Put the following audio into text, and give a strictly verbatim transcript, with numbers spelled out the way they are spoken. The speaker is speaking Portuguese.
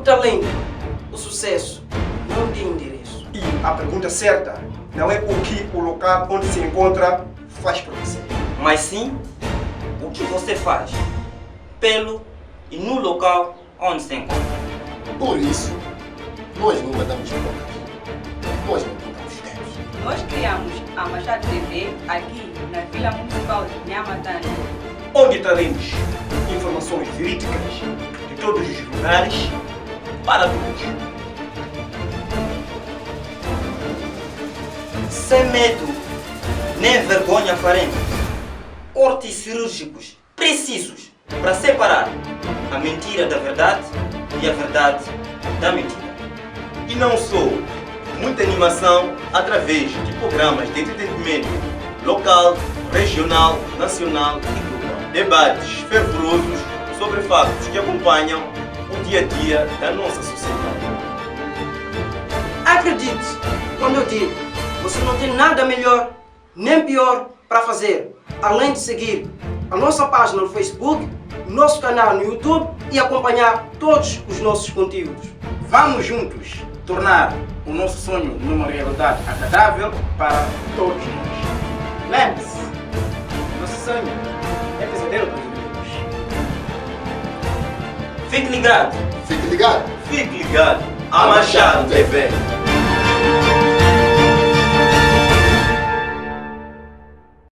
talento, o sucesso não tem endereço. E a pergunta certa não é o que o local onde se encontra faz por você, mas sim o que você faz pelo e no local onde se encontra. Por isso, nós não matamos poucas, nós não contamos tempos. Nós criamos a Machado T V aqui na Vila Municipal de Nhamatane, onde traremos informações verídicas de todos os lugares para todos. Sem medo, nem vergonha faremos cortes cirúrgicos precisos para separar a mentira da verdade e a verdade da mentira. E não só, muita animação através de programas de entretenimento local, regional, nacional e global. Debates fervorosos sobre factos que acompanham o dia a dia da nossa sociedade. Acredite quando eu digo, você não tem nada melhor nem pior para fazer, além de seguir a nossa página no Facebook, nosso canal no YouTube e acompanhar todos os nossos conteúdos. Vamos juntos tornar o nosso sonho numa realidade agradável para todos nós. Lembre-se, nosso sonho é pesadelo para os amigos. Fique ligado! Fique ligado! Fique ligado a Machado T V.